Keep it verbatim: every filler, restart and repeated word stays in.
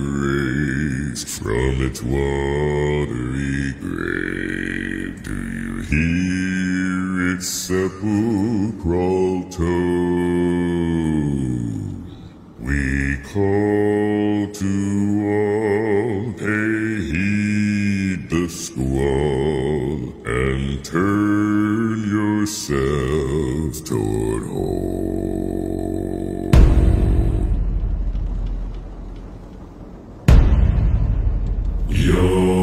raised from its watery grave. Do you hear its sepulchral tone? We call to all, pay heed the squall, and turn yourselves toward home. Yo